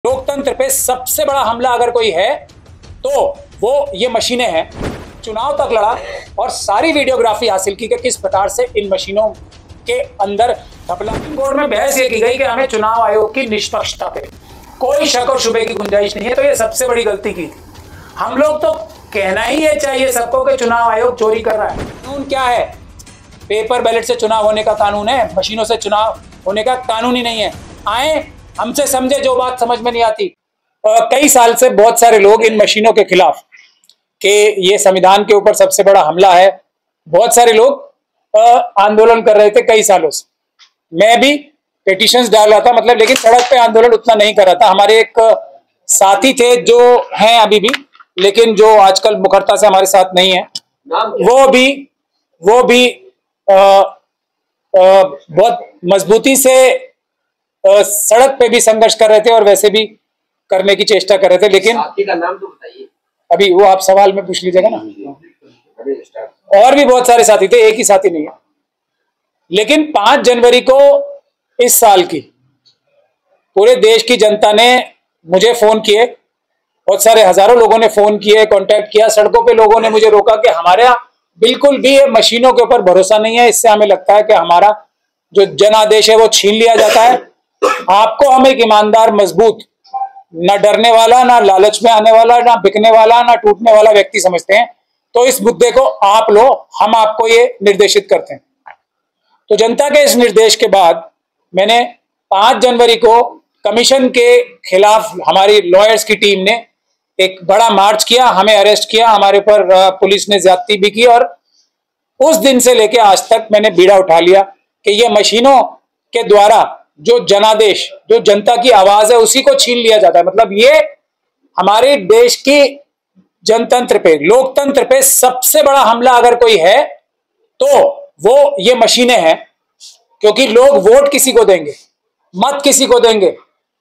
लोकतंत्र पे सबसे बड़ा हमला अगर कोई है तो वो ये मशीनें हैं। चुनाव तक लड़ा और सारी वीडियोग्राफी हासिल की कि किस प्रकार से इन मशीनों के अंदर घपला। कोर्ट में बहस ये की गई कि हमें चुनाव आयोग की निष्पक्षता पे कोई शक और शुबे की गुंजाइश नहीं है, तो ये सबसे बड़ी गलती की थी। हम लोग तो कहना ही ये चाहिए सबको कि चुनाव आयोग चोरी कर रहा है। कानून क्या है? पेपर बैलेट से चुनाव होने का कानून है, मशीनों से चुनाव होने का कानून ही नहीं है। आए हमसे समझे जो बात समझ में नहीं आती। कई साल से बहुत सारे लोग इन मशीनों के खिलाफ कि ये संविधान के ऊपर सबसे बड़ा हमला है, बहुत सारे लोग आंदोलन कर रहे थे कई सालों से। मैं भी पिटीशंस डाल रहा था, मतलब, लेकिन सड़क पे आंदोलन उतना नहीं कर रहा था। हमारे एक साथी थे जो हैं अभी भी, लेकिन जो आजकल मुखरता से हमारे साथ नहीं है, वो भी बहुत मजबूती से सड़क पे भी संघर्ष कर रहे थे और वैसे भी करने की चेष्टा कर रहे थे। लेकिन साथी का नाम तो बताइए। अभी वो आप सवाल में पूछ लीजिएगा ना। और भी बहुत सारे साथी थे, एक ही साथी नहीं है। लेकिन 5 जनवरी को इस साल की पूरे देश की जनता ने मुझे फोन किए, बहुत सारे हजारों लोगों ने फोन किए, कांटेक्ट किया। सड़कों पे लोगों ने मुझे रोका कि हमारे बिल्कुल भी मशीनों के ऊपर भरोसा नहीं है, इससे हमें लगता है कि हमारा जो जनादेश है वो छीन लिया जाता है। आपको हम एक ईमानदार, मजबूत, ना डरने वाला, ना लालच में आने वाला, ना बिकने वाला, ना टूटने वाला व्यक्ति समझते हैं। तो इस मुद्दे को आप लो, हम आपको ये निर्देशित करते हैं। तो जनता के इस निर्देश के बाद मैंने 5 जनवरी को कमीशन के खिलाफ हमारी लॉयर्स की टीम ने एक बड़ा मार्च किया, हमें अरेस्ट किया, हमारे ऊपर पुलिस ने ज्यादती भी की। और उस दिन से लेके आज तक मैंने बीड़ा उठा लिया कि ये मशीनों के द्वारा जो जनादेश, जो जनता की आवाज है, उसी को छीन लिया जाता है। मतलब ये हमारे देश की जनतंत्र पे, लोकतंत्र पे सबसे बड़ा हमला अगर कोई है तो वो ये मशीनें हैं। क्योंकि लोग वोट किसी को देंगे, मत किसी को देंगे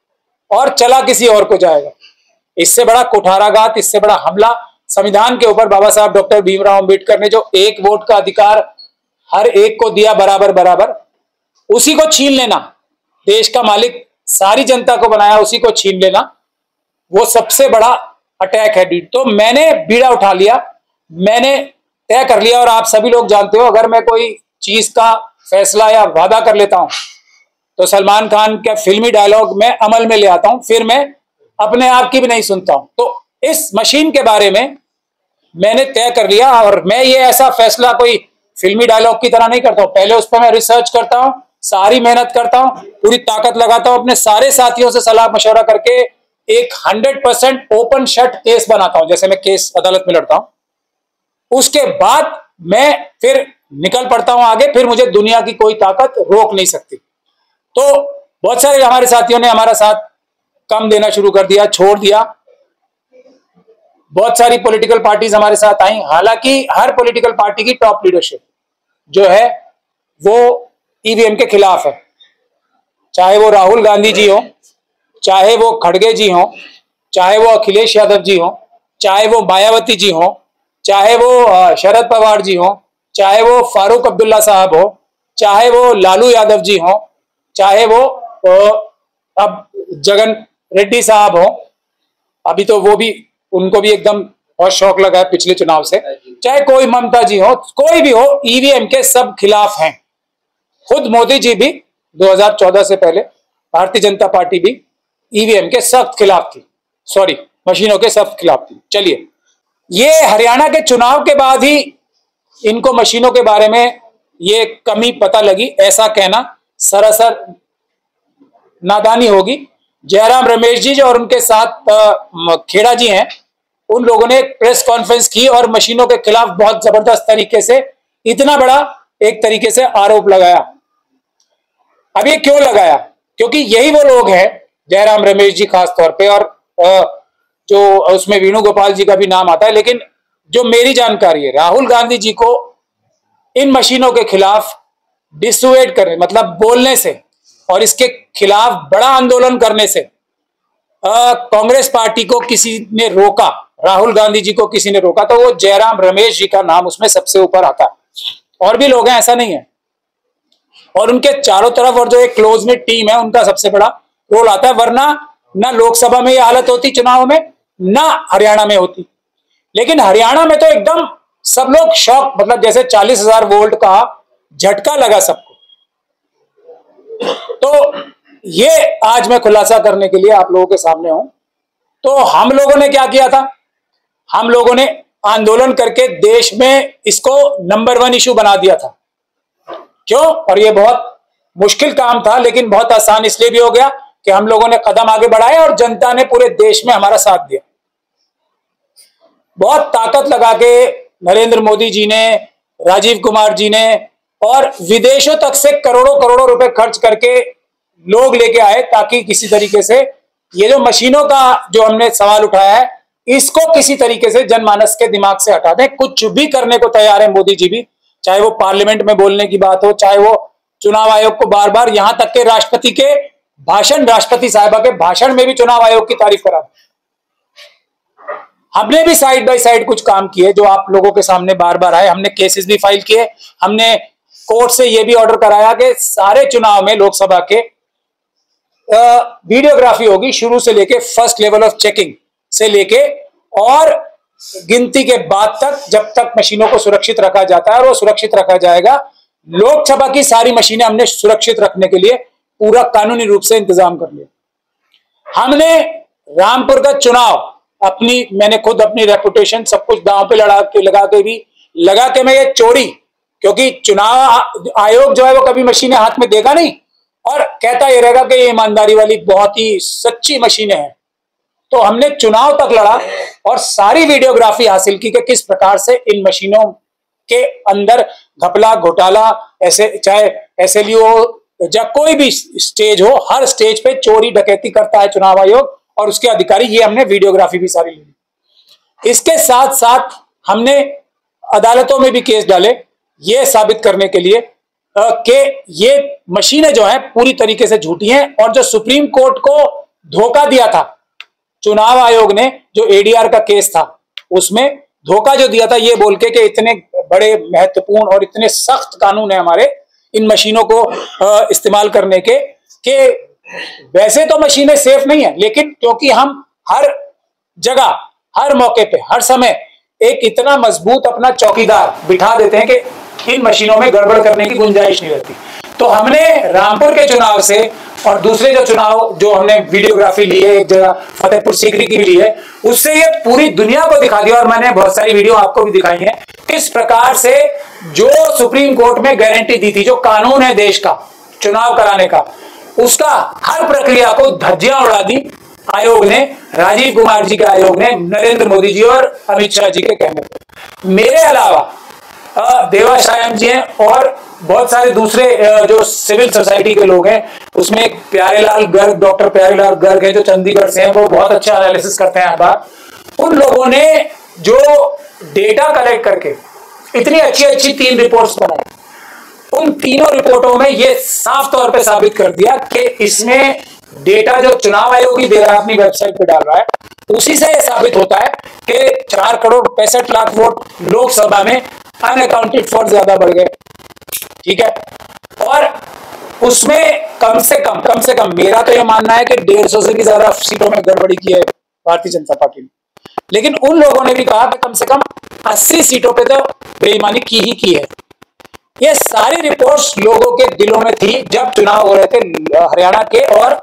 और चला किसी और को जाएगा। इससे बड़ा कुठाराघात, इससे बड़ा हमला संविधान के ऊपर बाबा साहब डॉक्टर भीमराव अंबेडकर ने जो एक वोट का अधिकार हर एक को दिया बराबर बराबर, उसी को छीन लेना, देश का मालिक सारी जनता को बनाया, उसी को छीन लेना, वो सबसे बड़ा अटैक है। तो मैंने बीड़ा उठा लिया, मैंने तय कर लिया। और आप सभी लोग जानते हो, अगर मैं कोई चीज का फैसला या वादा कर लेता हूं तो सलमान खान के फिल्मी डायलॉग में अमल में ले आता हूं, फिर मैं अपने आप की भी नहीं सुनता हूं। तो इस मशीन के बारे में मैंने तय कर लिया। और मैं ये ऐसा फैसला कोई फिल्मी डायलॉग की तरह नहीं करता हूं, पहले उस पर मैं रिसर्च करता हूं, सारी मेहनत करता हूं, पूरी ताकत लगाता हूं, अपने सारे साथियों से सलाह मशवरा करके एक 100% ओपन शट केस बनाता हूं, जैसे मैं केस अदालत में लड़ता हूं। उसके बाद मैं फिर निकल पड़ता हूं आगे, फिर मुझे दुनिया की कोई ताकत रोक नहीं सकती। तो बहुत सारे हमारे साथियों ने हमारा साथ कम देना शुरू कर दिया, छोड़ दिया। बहुत सारी पॉलिटिकल पार्टीज हमारे साथ आई। हालांकि हर पॉलिटिकल पार्टी की टॉप लीडरशिप जो है वो ईवीएम के खिलाफ है। चाहे वो राहुल गांधी जी हो, चाहे वो खड़गे जी हो, चाहे वो अखिलेश यादव जी हो, चाहे वो मायावती जी हो, चाहे वो शरद पवार जी हो, चाहे वो फारूक अब्दुल्ला साहब हो, चाहे वो लालू यादव जी हो, चाहे वो अब जगन रेड्डी साहब हो, अभी तो वो भी, उनको भी एकदम बहुत शौक लगा है पिछले चुनाव से, चाहे कोई ममता जी हो, कोई भी हो, ईवीएम के सब खिलाफ हैं। खुद मोदी जी भी 2014 से पहले, भारतीय जनता पार्टी भी ईवीएम के सख्त खिलाफ थी, सॉरी, मशीनों के सख्त खिलाफ थी। चलिए, ये हरियाणा के चुनाव के बाद ही इनको मशीनों के बारे में ये कमी पता लगी, ऐसा कहना सरासर नादानी होगी। जयराम रमेश जी और उनके साथ खेड़ा जी हैं, उन लोगों ने एक प्रेस कॉन्फ्रेंस की और मशीनों के खिलाफ बहुत जबरदस्त तरीके से, इतना बड़ा एक तरीके से आरोप लगाया। अब ये क्यों लगाया? क्योंकि यही वो लोग हैं, जयराम रमेश जी खास तौर पे, और जो उसमें वेणुगोपाल जी का भी नाम आता है, लेकिन जो मेरी जानकारी है, राहुल गांधी जी को इन मशीनों के खिलाफ डिसुएड करने, मतलब बोलने से और इसके खिलाफ बड़ा आंदोलन करने से कांग्रेस पार्टी को किसी ने रोका, राहुल गांधी जी को किसी ने रोका, तो वो जयराम रमेश जी का नाम उसमें सबसे ऊपर आता है। और भी लोग हैं, ऐसा नहीं है। और उनके चारों तरफ और जो एक क्लोज नेट टीम है, उनका सबसे बड़ा रोल आता है। वरना ना लोकसभा में ये हालत होती चुनाव में, ना हरियाणा में होती। लेकिन हरियाणा में तो एकदम सब लोग शॉक, मतलब जैसे 40,000 वोल्ट का झटका लगा सबको। तो ये आज मैं खुलासा करने के लिए आप लोगों के सामने हूं। तो हम लोगों ने क्या किया था, हम लोगों ने आंदोलन करके देश में इसको नंबर 1 इशू बना दिया था। क्यों? और ये बहुत मुश्किल काम था, लेकिन बहुत आसान इसलिए भी हो गया कि हम लोगों ने कदम आगे बढ़ाए और जनता ने पूरे देश में हमारा साथ दिया। बहुत ताकत लगा के नरेंद्र मोदी जी ने, राजीव कुमार जी ने, और विदेशों तक से करोड़ों करोड़ों रुपए खर्च करके लोग लेके आए, ताकि किसी तरीके से ये जो मशीनों का जो हमने सवाल उठाया है, इसको किसी तरीके से जनमानस के दिमाग से हटा दें। कुछ भी करने को तैयार है मोदी जी भी, चाहे वो पार्लियामेंट में बोलने की बात हो, चाहे वो चुनाव आयोग को बार बार, यहां तक के राष्ट्रपति के भाषण, राष्ट्रपति साहिबा के भाषण में भी चुनाव आयोग की तारीफ करा। हमने भी साइड बाय साइड कुछ काम किए जो आप लोगों के सामने बार बार आए। हमने केसेस भी फाइल किए, हमने कोर्ट से यह भी ऑर्डर कराया कि सारे चुनाव में लोकसभा के वीडियोग्राफी होगी, शुरू से लेके फर्स्ट लेवल ऑफ चेकिंग से लेके और गिनती के बाद तक, जब तक मशीनों को सुरक्षित रखा जाता है और वो सुरक्षित रखा जाएगा। लोकसभा की सारी मशीनें हमने सुरक्षित रखने के लिए पूरा कानूनी रूप से इंतजाम कर लिया। हमने रामपुर का चुनाव अपनी, मैंने खुद अपनी रेपुटेशन सब कुछ दांव पे लगा के मैं ये चोरी, क्योंकि चुनाव आयोग जो है वो कभी मशीनें हाथ में देगा नहीं और कहता ये रहेगा कि ये ईमानदारी वाली बहुत ही सच्ची मशीनें हैं। तो हमने चुनाव तक लड़ा और सारी वीडियोग्राफी हासिल की कि किस प्रकार से इन मशीनों के अंदर घपला घोटाला, ऐसे चाहे एसएलयू या कोई भी स्टेज हो, हर स्टेज पे चोरी डकैती करता है चुनाव आयोग और उसके अधिकारी। ये हमने वीडियोग्राफी भी सारी ली। इसके साथ साथ हमने अदालतों में भी केस डाले ये साबित करने के लिए कि ये मशीनें जो हैं पूरी तरीके से झूठी हैं। और जो सुप्रीम कोर्ट को धोखा दिया था चुनाव आयोग ने, जो एडीआर का केस था, उसमें धोखा जो दिया था ये बोल के कि इतने बड़े महत्वपूर्ण और इतने सख्त कानून है हमारे इन मशीनों को इस्तेमाल करने के, कि वैसे तो मशीनें सेफ नहीं है, लेकिन क्योंकि हम हर जगह, हर मौके पे, हर समय एक इतना मजबूत अपना चौकीदार बिठा देते हैं कि इन मशीनों में गड़बड़ करने की गुंजाइश नहीं रहती। तो हमने रामपुर के चुनाव से और दूसरे जो चुनाव जो हमने वीडियोग्राफी ली है, एक जगह फतेहपुर सीकरी की भी ली है, उससे ये पूरी दुनिया को दिखा दिया। और मैंने बहुत सारी वीडियो आपको भी दिखाई है किस प्रकार से जो सुप्रीम कोर्ट में गारंटी दी थी, जो कानून है देश का चुनाव कराने का, उसका हर प्रक्रिया को धज्जियां उड़ा दी आयोग ने, राजीव कुमार जी के आयोग ने, नरेंद्र मोदी जी और अमित शाह जी के कहने पर। मेरे अलावा देवाशायम जी हैं और बहुत सारे दूसरे जो सिविल सोसाइटी के लोग हैं, उसमें एक प्यारेलाल गर्ग, डॉक्टर प्यारेलाल गर्ग है जो चंडीगढ़ से हैं, वो बहुत अच्छा एनालिसिस करते हैं हर बार। उन लोगों ने जो डेटा कलेक्ट करके इतनी अच्छी अच्छी 3 रिपोर्ट्स बनाई, उन तीनों रिपोर्टों में ये साफ तौर पे साबित कर दिया कि इसमें डेटा जो चुनाव आयोग ही दे रहा है, अपनी वेबसाइट पे डाल रहा है, उसी से यह साबित होता है कि 4 करोड़ 65 लाख वोट लोकसभा में अनअकाउंटेड फॉर ज्यादा बढ़ गए। ठीक है, और उसमें कम से कम मेरा तो यह मानना है कि 150 से भी ज्यादा सीटों में गड़बड़ी की है भारतीय जनता पार्टी ने। लेकिन उन लोगों ने भी कहा कि कम से कम 80 सीटों पे तो बेईमानी की ही की है। ये सारी रिपोर्ट्स लोगों के दिलों में थी जब चुनाव हो रहे थे हरियाणा के और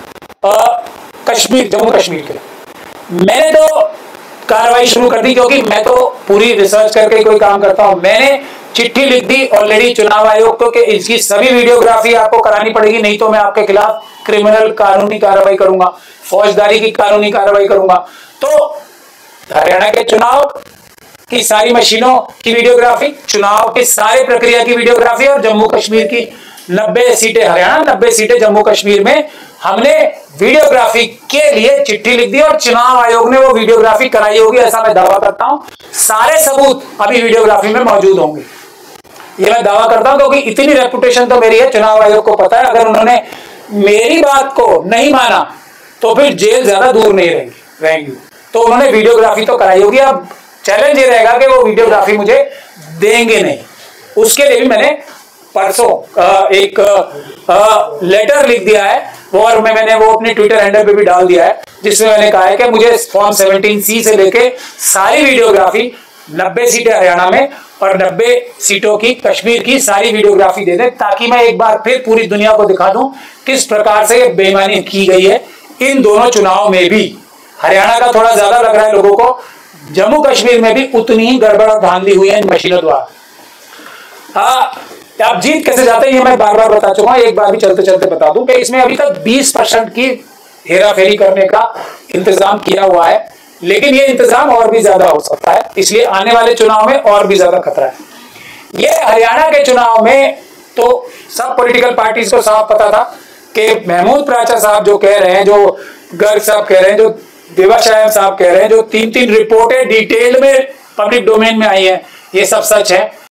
कश्मीर, जम्मू कश्मीर के। मैंने तो कार्रवाई शुरू कर दी, क्योंकि मैं तो पूरी रिसर्च करके कोई काम करता हूं। मैंने चिट्ठी लिख दी ऑलरेडी चुनाव आयोग को कि इसकी सभी वीडियोग्राफी आपको करानी पड़ेगी, नहीं तो मैं आपके खिलाफ क्रिमिनल कानूनी कार्रवाई करूंगा, फौजदारी की कानूनी कार्रवाई करूंगा। तो हरियाणा के चुनाव की सारी मशीनों की वीडियोग्राफी, चुनाव की सारी प्रक्रिया की वीडियोग्राफी और जम्मू कश्मीर की 90 सीटें हरियाणा, 90 सीटें जम्मू कश्मीर में हमने वीडियोग्राफी के लिए चिट्ठी लिख दी और चुनाव आयोग ने वो वीडियोग्राफी कराई होगी, ऐसा मैं दावा करता हूं। सारे सबूत अभी वीडियोग्राफी में मौजूद होंगे, ये मैं दावा करता हूं, क्योंकि इतनी रेपुटेशन तो मेरी है, चुनाव आयोग को पता है अगर उन्होंने मेरी बात को नहीं माना तो फिर जेल ज्यादा दूर नहीं रहेंगी। तो उन्होंने वीडियोग्राफी तो कराई होगी। अब चैलेंज ये रहेगा कि वो वीडियोग्राफी मुझे देंगे नहीं। उसके लिए भी मैंने परसों एक लेटर लिख दिया है वो और मैंने वो अपने ट्विटर हैंडल पे भी डाल दिया है, जिसमें मैंने कहा है कि मुझे फॉर्म 17C से लेके सारी वीडियोग्राफी 90 सीटें हरियाणा में और 90 सीटों की कश्मीर की सारी वीडियोग्राफी दे दें, ताकि मैं एक बार फिर पूरी दुनिया को दिखा दूं किस प्रकार से बेईमानी की गई है इन दोनों चुनाव में भी। हरियाणा का थोड़ा ज्यादा लग रहा है लोगों को, जम्मू कश्मीर में भी उतनी ही गड़बड़ और धांधली हुई है इन मशीनों द्वारा। आप जीत कैसे जाते हैं ये मैं बार बार बता चुका हूं, एक बार भी चलते चलते बता दूं कि इसमें अभी तक 20% की हेराफेरी करने का इंतजाम किया हुआ है, लेकिन ये इंतजाम और भी ज्यादा हो सकता है, इसलिए आने वाले चुनाव में और भी ज्यादा खतरा है। ये हरियाणा के चुनाव में तो सब पॉलिटिकल पार्टीज को साफ पता था कि महमूद प्राचा साहब जो कह रहे हैं, जो गर्ग साहब कह रहे हैं, जो देवाशायन साहब कह रहे हैं, जो 3-3 रिपोर्टें डिटेल में पब्लिक डोमेन में आई हैं, ये सब सच है।